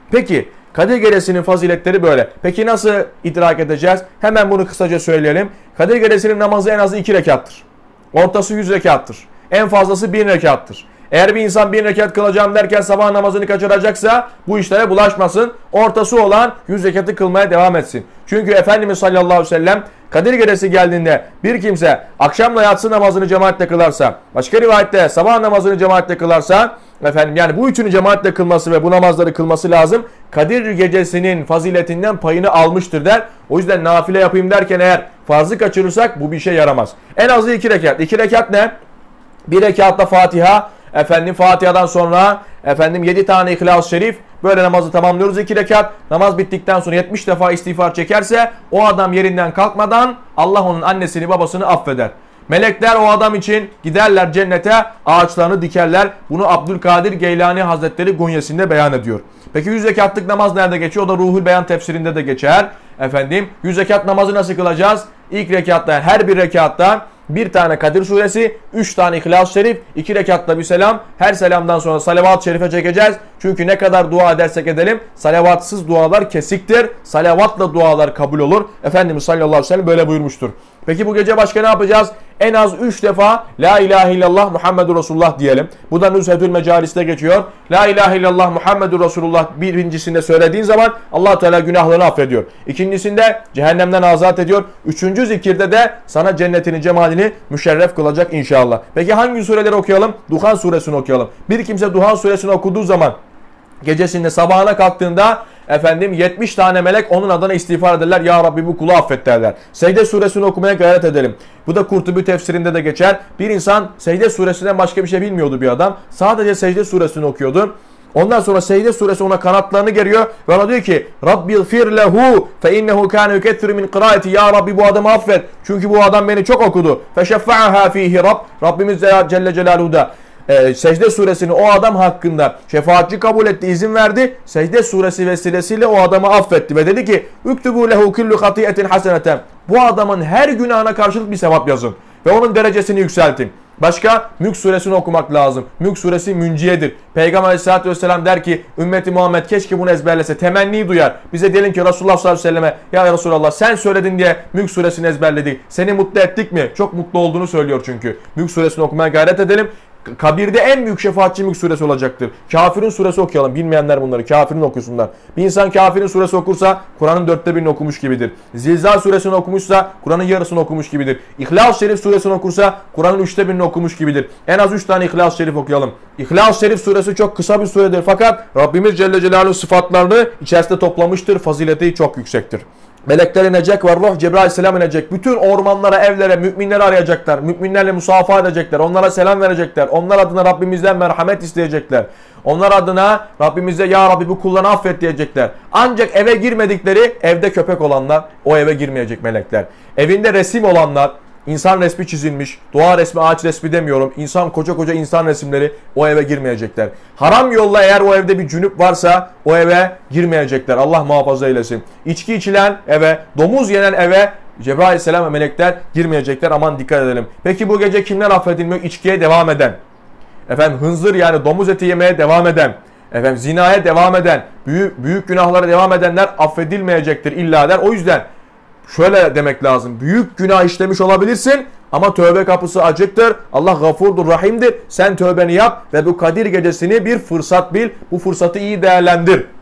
Peki Kadir Gecesi'nin faziletleri böyle. Peki nasıl idrak edeceğiz? Hemen bunu kısaca söyleyelim. Kadir Gecesi'nin namazı en az 2 rekattır. Ortası 100 rekattır. En fazlası 1000 rekattır. Eğer bir insan 1000 rekat kılacağım derken sabah namazını kaçıracaksa bu işlere bulaşmasın. Ortası olan 100 rekatı kılmaya devam etsin. Çünkü Efendimiz sallallahu aleyhi ve sellem Kadir Gecesi geldiğinde bir kimse akşamla yatsı namazını cemaatle kılarsa, başka rivayette sabah namazını cemaatle kılarsa, yani bu üçünü cemaatle kılması ve bu namazları kılması lazım. Kadir Gecesi'nin faziletinden payını almıştır der. O yüzden nafile yapayım derken eğer farzı kaçırırsak bu bir şey yaramaz. En azı 2 rekat. 2 rekat ne? 1 rekatta Fatiha, Fatiha'dan sonra 7 tane İhlas-ı Şerif, böyle namazı tamamlıyoruz 2 rekat. Namaz bittikten sonra 70 defa istiğfar çekerse o adam yerinden kalkmadan Allah onun annesini babasını affeder. Melekler o adam için giderler cennete, ağaçlarını dikerler. Bunu Abdülkadir Geylani Hazretleri Gunyesinde beyan ediyor. Peki 100 rekatlık namaz nerede geçiyor? O da Ruhul Beyan tefsirinde de geçer. 100 rekat namazı nasıl kılacağız? İlk rekatta, her bir rekatta bir tane Kadir suresi, 3 tane İhlas-ı Şerif, 2 rekatta bir selam. Her selamdan sonra salavat-ı şerife çekeceğiz. Çünkü ne kadar dua edersek edelim salavatsız dualar kesiktir. Salavatla dualar kabul olur. Efendimiz sallallahu aleyhi ve sellem böyle buyurmuştur. Peki bu gece başka ne yapacağız? En az 3 defa La ilahe illallah Muhammedur Resulullah diyelim. Bu da Nuzhetül Mecalis'te geçiyor. La ilahe illallah Muhammedur Resulullah birincisinde söylediğin zaman Allah Teala günahlarını affediyor. İkincisinde cehennemden azat ediyor. Üçüncü zikirde de sana cennetini, cemalini müşerref kılacak inşallah. Peki hangi sureleri okuyalım? Duhan suresini okuyalım. Bir kimse Duhan suresini okuduğu zaman gecesinde sabahına kalktığında 70 tane melek onun adına istiğfar ederler. Ya Rabbi bu kulu affet derler. Secde suresini okumaya gayret edelim. Bu da Kurtubi tefsirinde de geçer. Bir insan Secde suresinden başka bir şey bilmiyordu bir adam. Sadece Secde suresini okuyordu. Ondan sonra Secde suresi ona kanatlarını geriyor ve ona diyor ki Rabbiğfir lehu fe innehu kâne yukethiru min kıraati. Ya Rabbi bu adamı affet. Çünkü bu adam beni çok okudu. Feşeffa'aha fihi Rabb. Rabbimiz Celle Celaluhu da Secde suresini o adam hakkında şefaatçi kabul etti, izin verdi. Secde suresi vesilesiyle o adamı affetti ve dedi ki "Uktubu lehu kullu hatiyetin haseneten." Bu adamın her günahına karşılık bir sevap yazın ve onun derecesini yükseltin. Başka Mülk suresini okumak lazım. Mülk suresi münciyedir. Peygamber aleyhissalatü vesselam der ki ümmeti Muhammed keşke bunu ezberlese, temenni duyar. Bize diyelim ki Resulullah sallallahu aleyhi ve selleme ya Resulallah sen söyledin diye Mülk suresini ezberledik. Seni mutlu ettik mi? Çok mutlu olduğunu söylüyor çünkü. Mülk suresini okumaya gayret edelim. Kabirde en büyük şefaatçi Mülk suresi olacaktır. Kafir'in suresi okuyalım. Bilmeyenler bunları. Kafir'in okusunlar. Bir insan Kafir'in suresi okursa Kur'an'ın 1/4'ini okumuş gibidir. Zilzal suresini okumuşsa Kur'an'ın yarısını okumuş gibidir. İhlas-ı Şerif suresini okursa Kur'an'ın 1/3'ini okumuş gibidir. En az 3 tane İhlas-ı Şerif okuyalım. İhlas-ı Şerif suresi çok kısa bir suredir. Fakat Rabbimiz Celle Celaluhu sıfatlarını içerisinde toplamıştır. Fazileti çok yüksektir. Melekler inecek ve ruh Cebrail aleyhisselam inecek. Bütün ormanlara, evlere, müminleri arayacaklar. Müminlerle musafaha edecekler. Onlara selam verecekler. Onlar adına Rabbimizden merhamet isteyecekler. Onlar adına Rabbimize ya Rabbi bu kullarını affet diyecekler. Ancak eve girmedikleri, evde köpek olanlar o eve girmeyecek melekler. Evinde resim olanlar, İnsan resmi çizilmiş, doğa resmi, ağaç resmi demiyorum. İnsan, koca koca insan resimleri o eve girmeyecekler. Haram yolla eğer o evde bir cünüp varsa o eve girmeyecekler. Allah muhafaza eylesin. İçki içilen eve, domuz yenen eve Cebrail aleyhisselam ve melekler girmeyecekler. Aman dikkat edelim. Peki bu gece kimler affedilmiyor? İçkiye devam eden. Hınzır yani domuz eti yemeye devam eden. Zinaya devam eden, büyük günahlara devam edenler affedilmeyecektir illa der. O yüzden şöyle demek lazım. Büyük günah işlemiş olabilirsin ama tövbe kapısı açıktır. Allah gafurdur, rahimdir. Sen tövbeni yap ve bu Kadir gecesini bir fırsat bil. Bu fırsatı iyi değerlendir.